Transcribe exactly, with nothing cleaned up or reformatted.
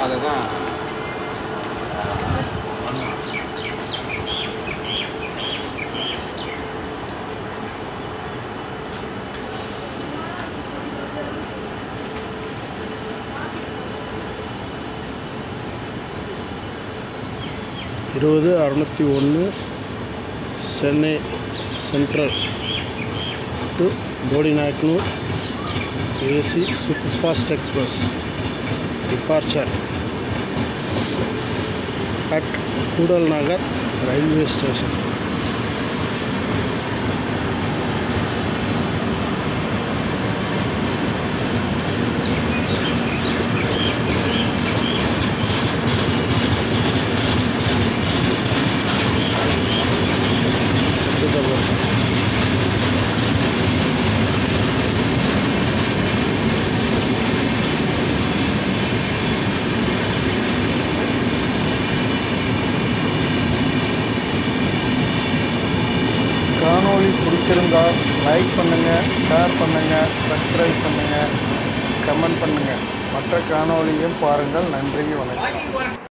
அதை தான் இருபது அறுநூற்றி ஒன்று Chennai central to Bodinayakanur AC super fast express departure at Koodal Nagar railway station. காணொளி பிடிச்சிருந்தால் லைக் பண்ணுங்கள், ஷேர் பண்ணுங்கள், சப்ஸ்கிரைப் பண்ணுங்கள், கமெண்ட் பண்ணுங்கள். மற்ற காணொளியும் பாருங்கள். நன்றி, வணக்கம்.